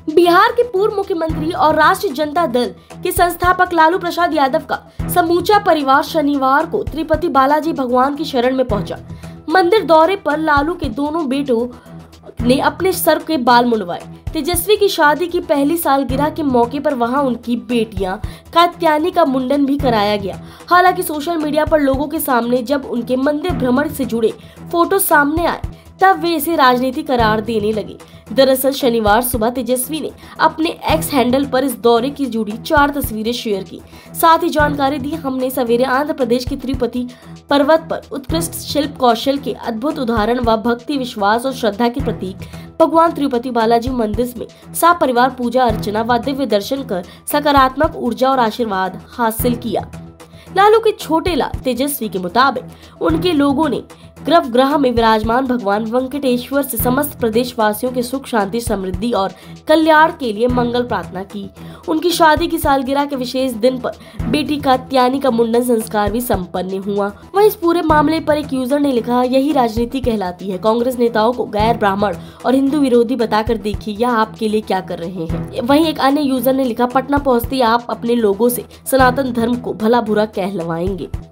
बिहार के पूर्व मुख्यमंत्री और राष्ट्रीय जनता दल के संस्थापक लालू प्रसाद यादव का समूचा परिवार शनिवार को तिरुपति बालाजी भगवान की शरण में पहुंचा। मंदिर दौरे पर लालू के दोनों बेटों ने अपने सर के बाल मुंडवाए। तेजस्वी की शादी की पहली सालगिरह के मौके पर वहां उनकी बेटियां कात्यायनी का मुंडन भी कराया गया। हालांकि सोशल मीडिया पर लोगों के सामने जब उनके मंदिर भ्रमण से जुड़े फोटो सामने आए तब वे इसे राजनीति करार देने लगे। दरअसल शनिवार सुबह तेजस्वी ने अपने एक्स हैंडल पर इस दौरे की जुड़ी 4 तस्वीरें शेयर की। साथ ही जानकारी दी, हमने सवेरे आंध्र प्रदेश के तिरुपति पर्वत पर उत्कृष्ट शिल्प कौशल के अद्भुत उदाहरण व भक्ति, विश्वास और श्रद्धा के प्रतीक भगवान तिरुपति बालाजी मंदिर में सपरिवार पूजा अर्चना व दिव्य दर्शन कर सकारात्मक ऊर्जा और आशीर्वाद हासिल किया। लालू के छोटे लाल तेजस्वी के मुताबिक उनके लोगों ने गर्भगृह में विराजमान भगवान वेंकटेश्वर से समस्त प्रदेशवासियों के सुख, शांति, समृद्धि और कल्याण के लिए मंगल प्रार्थना की। उनकी शादी की सालगिरह के विशेष दिन पर बेटी कात्यायनी का मुंडन संस्कार भी संपन्न हुआ। वहीं इस पूरे मामले पर एक यूजर ने लिखा, यही राजनीति कहलाती है। कांग्रेस नेताओं को गैर ब्राह्मण और हिंदू विरोधी बताकर देखिए यह आपके लिए क्या कर रहे हैं। वहीं एक अन्य यूजर ने लिखा, पटना पहुंचते आप अपने लोगों से सनातन धर्म को भला बुरा कहलवाएंगे।